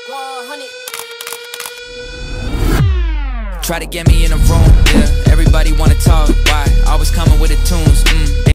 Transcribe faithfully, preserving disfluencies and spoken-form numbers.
Try to get me in a room, yeah. Everybody wanna